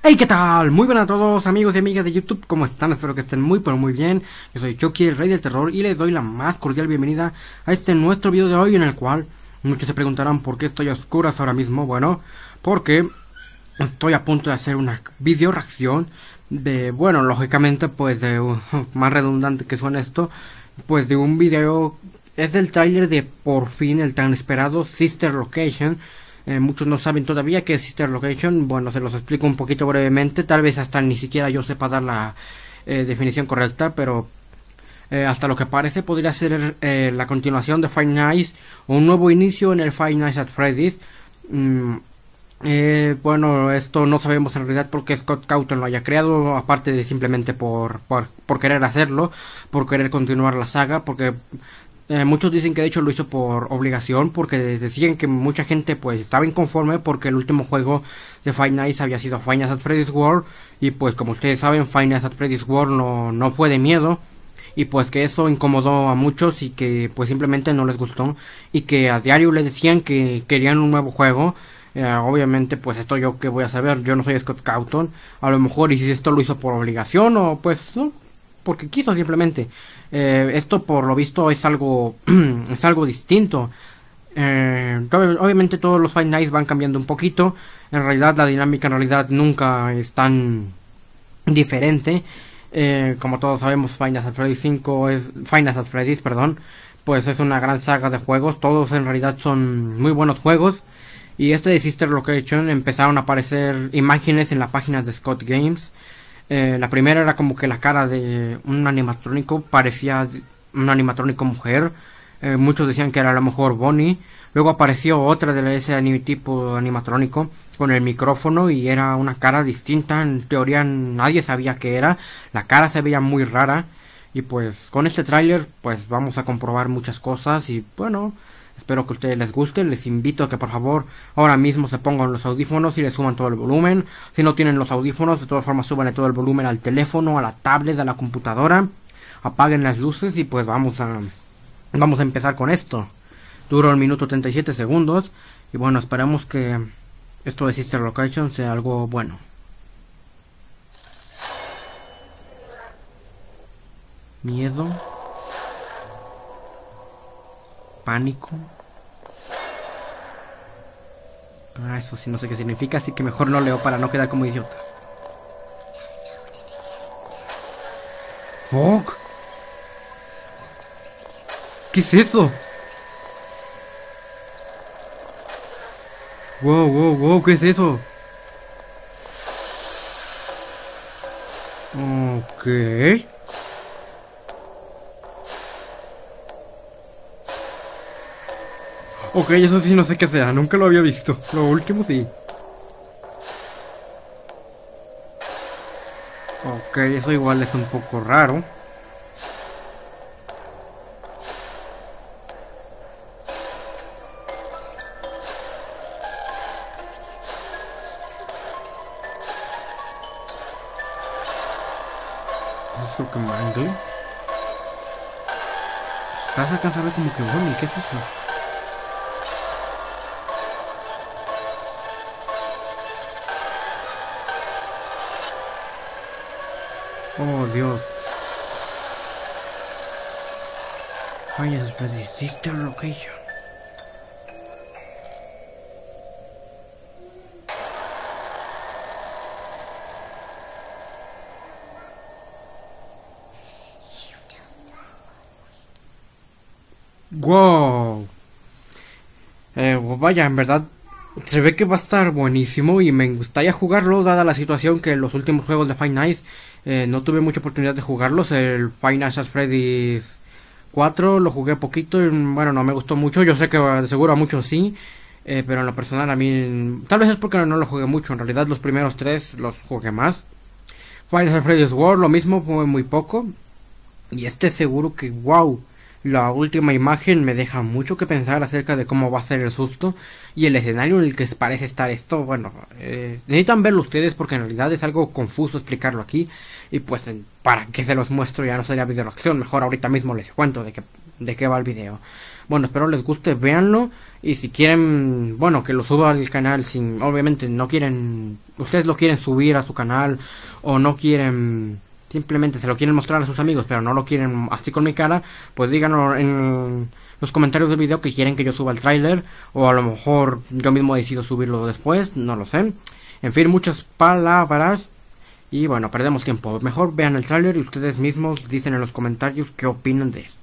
Hey, ¿qué tal? Muy buenas a todos, amigos y amigas de YouTube, ¿cómo están? Espero que estén muy pero muy bien. Yo soy Chucky, el rey del terror, y les doy la más cordial bienvenida a este nuestro video de hoy, en el cual muchos se preguntarán por qué estoy a oscuras ahora mismo. Bueno, porque estoy a punto de hacer una video reacción de, bueno, lógicamente, pues de más redundante que suene esto, pues de un video. Es el tráiler de por fin el tan esperado Sister Location. Muchos no saben todavía qué es Sister Location. Bueno, se los explico un poquito brevemente. Tal vez hasta ni siquiera yo sepa dar la definición correcta, pero hasta lo que parece podría ser la continuación de Five Nights o un nuevo inicio en el Five Nights at Freddy's. Bueno, esto no sabemos en realidad por qué Scott Cawthon lo haya creado, aparte de simplemente por querer hacerlo, por querer continuar la saga, porque muchos dicen que de hecho lo hizo por obligación, porque decían que mucha gente pues estaba inconforme porque el último juego de Five Nights había sido Five Nights at Freddy's World, y pues como ustedes saben, Five Nights at Freddy's World no fue de miedo, y pues que eso incomodó a muchos y que pues simplemente no les gustó, y que a diario le decían que querían un nuevo juego. Obviamente pues esto yo que voy a saber, yo no soy Scott Cawthon, a lo mejor y si esto lo hizo por obligación o pues no, porque quiso simplemente. Esto por lo visto es algo es algo distinto. Obviamente todos los Five Nights van cambiando un poquito. En realidad la dinámica en realidad nunca es tan diferente. Como todos sabemos, Five Nights at Freddy's 5 es Five Nights at Freddy's, perdón, pues es una gran saga de juegos. Todos en realidad son muy buenos juegos. Y este de Sister Location empezaron a aparecer imágenes en la página de Scott Games. La primera era como que la cara de un animatrónico, parecía un animatrónico mujer. Muchos decían que era a lo mejor Bonnie. Luego apareció otra de ese tipo animatrónico con el micrófono y era una cara distinta. En teoría nadie sabía qué era. La cara se veía muy rara. Y pues con este tráiler pues vamos a comprobar muchas cosas. Y bueno, espero que a ustedes les guste. Les invito a que por favor ahora mismo se pongan los audífonos y le suban todo el volumen. Si no tienen los audífonos, de todas formas súbanle todo el volumen al teléfono, a la tablet, a la computadora. Apaguen las luces y pues vamos a empezar con esto. Dura 1 minuto 37 segundos. Y bueno, esperemos que esto de Sister Location sea algo bueno. Miedo. Pánico. Eso sí no sé qué significa, así que mejor no leo para no quedar como idiota. ¡Oh! ¿Qué es eso? Wow, ¿qué es eso? Ok. Ok, eso sí no sé qué sea, nunca lo había visto. Lo último sí. Ok, eso igual es un poco raro. Eso es lo que mangle. Estás alcanzando a ver como que bueno, ¿qué es eso? Oh, Dios. Vaya, Sister Location. Wow. Vaya, en verdad se ve que va a estar buenísimo y me gustaría jugarlo, dada la situación que en los últimos juegos de Five Nights no tuve mucha oportunidad de jugarlos. El Five Nights at Freddy's 4 lo jugué poquito y bueno, no me gustó mucho. Yo sé que de seguro a muchos sí, pero en lo personal a mí tal vez es porque no lo jugué mucho. En realidad los primeros 3 los jugué más. Five Nights at Freddy's World lo mismo, fue muy poco. Y seguro que wow. La última imagen me deja mucho que pensar acerca de cómo va a ser el susto y el escenario en el que parece estar esto. Bueno, necesitan verlo ustedes porque en realidad es algo confuso explicarlo aquí. Y pues para que se los muestro ya no sería video reacción. Mejor ahorita mismo les cuento de que de qué va el video. Bueno, espero les guste, véanlo. Y si quieren, bueno, que lo suba al canal sin, obviamente no quieren, ustedes lo quieren subir a su canal o no quieren, simplemente se lo quieren mostrar a sus amigos, pero no lo quieren así con mi cara, pues díganlo en los comentarios del video que quieren que yo suba el tráiler, o a lo mejor yo mismo decido subirlo después, no lo sé. En fin, muchas palabras y bueno, perdemos tiempo. Mejor vean el tráiler y ustedes mismos dicen en los comentarios qué opinan de esto.